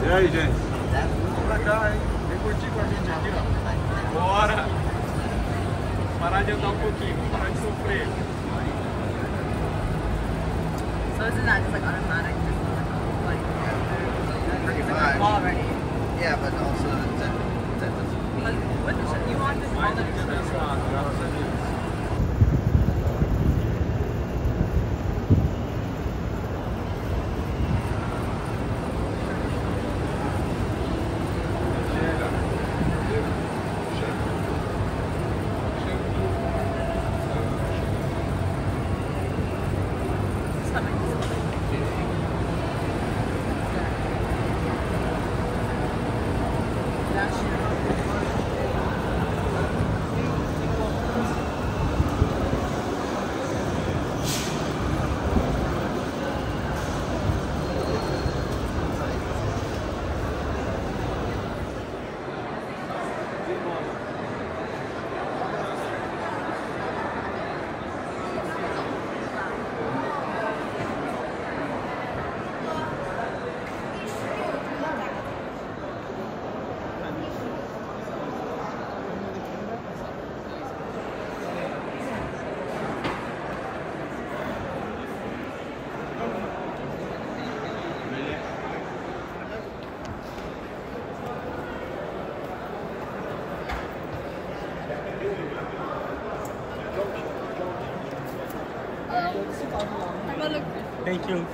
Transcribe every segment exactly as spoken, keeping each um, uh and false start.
E aí, gente? Vamos pra cá, hein? Vem curtir com a gente aqui, ó. Bora! Parar de andar um pouquinho, vamos parar de sofrer. So isn't that just like automatic? Just like, Pretty like much. already. Yeah, but also that, that doesn't mean... Like, what the shit? You want this all the Thank you.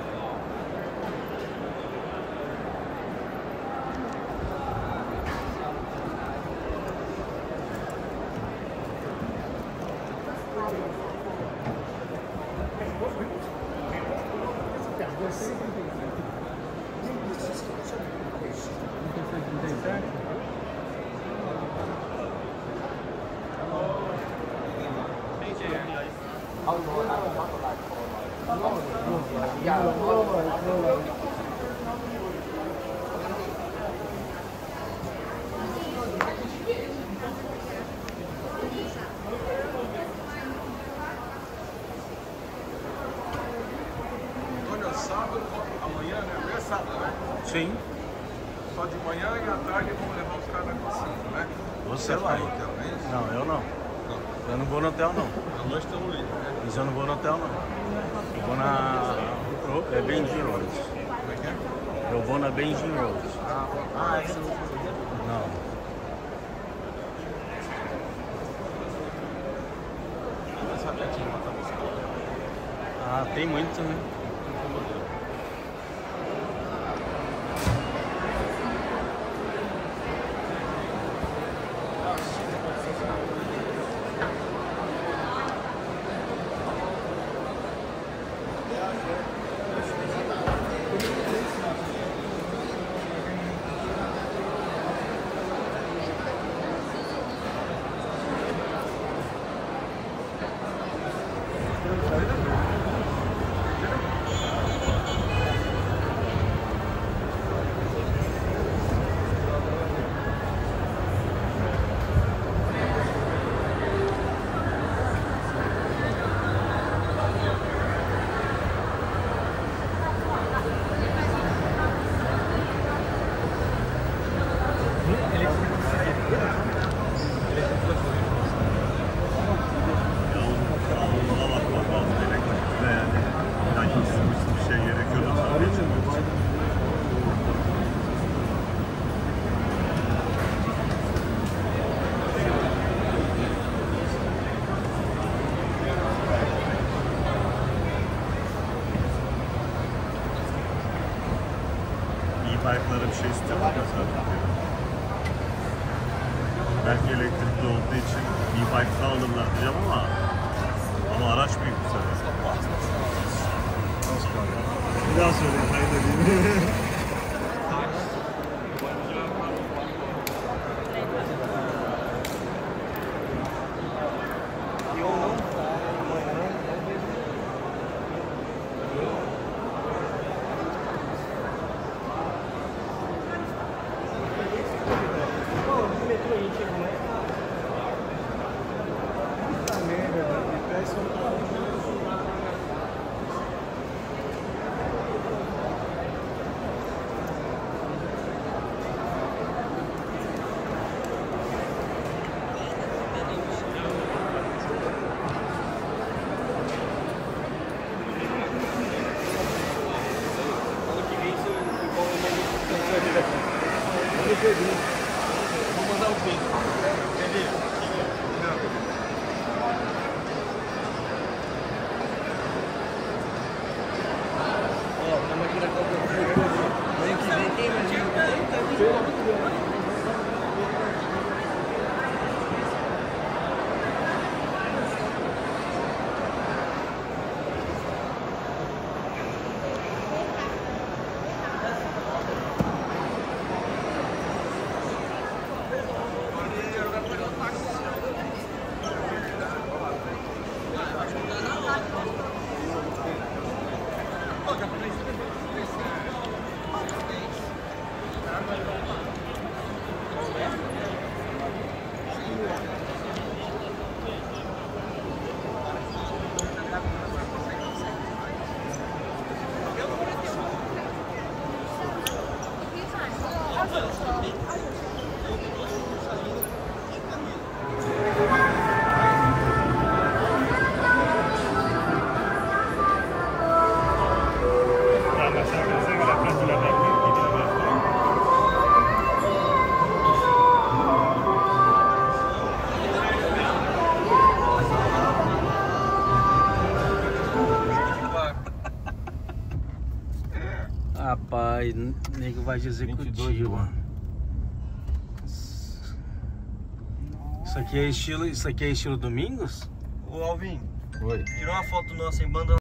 Olha, sábado, amanhã, né? Amanhã é sábado, né? Sim. Só de manhã e à tarde vamos levar os caras na piscina, né? Você vai vai. no hotel, não é isso? Não, eu não. Não. Eu não vou no hotel, não. À noite estamos livres, né? Mas eu não vou no hotel, não. Eu vou na... É Benji Road. Como é que é? Eu vou na Benji Road. Ah, ah essa não. Não. Essa gatinha lá tá buscando. Ah, tem muito, né? E-bike'lara bir şey istiyorlar ya zaten. Belki elektrikli olduğu için e-bike'da alırlar diyeceğim ama ama araç büyük bu sefer. Bir daha söyleyeyim, kaydedeyim. Pedrinho. Vou mandar o Pedro. Pedrinho. Ó, estamos aqui na Copa do Mundo. Vem que vem, tem mais gente. Rapaz, nego vai de executivo, mano. Isso aqui é estilo, isso aqui é estilo Domingos? Ô Alvin, Oi. tirou uma foto nossa em banda.